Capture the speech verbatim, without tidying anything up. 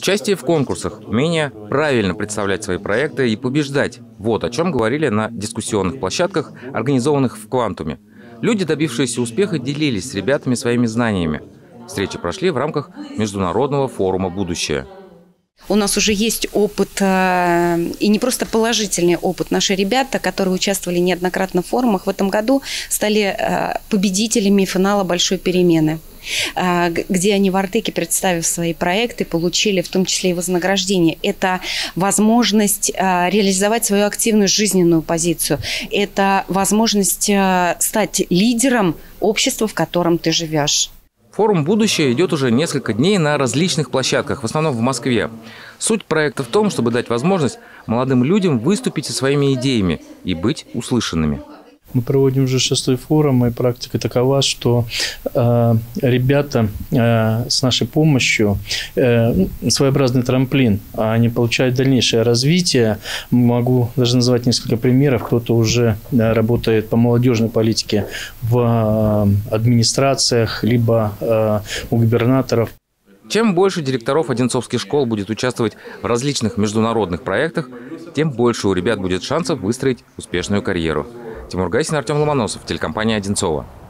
Участие в конкурсах, умение правильно представлять свои проекты и побеждать – вот о чем говорили на дискуссионных площадках, организованных в «Квантуме». Люди, добившиеся успеха, делились с ребятами своими знаниями. Встречи прошли в рамках Международного форума «Будущее». У нас уже есть опыт, и не просто положительный опыт. Наши ребята, которые участвовали неоднократно в форумах, в этом году стали победителями финала «Большой перемены», где они в Артеке, представив свои проекты, получили в том числе и вознаграждение. Это возможность реализовать свою активную жизненную позицию. Это возможность стать лидером общества, в котором ты живешь. Форум «Будущее» идет уже несколько дней на различных площадках, в основном в Москве. Суть проекта в том, чтобы дать возможность молодым людям выступить со своими идеями и быть услышанными. Мы проводим уже шестой форум, и практика такова, что э, ребята э, с нашей помощью э, своеобразный трамплин, они получают дальнейшее развитие. Могу даже назвать несколько примеров. Кто-то уже э, работает по молодежной политике в э, администрациях, либо э, у губернаторов. Чем больше директоров одинцовских школ будет участвовать в различных международных проектах, тем больше у ребят будет шансов выстроить успешную карьеру. Тимур Гайсин, Артем Ломоносов, телекомпания «Одинцово».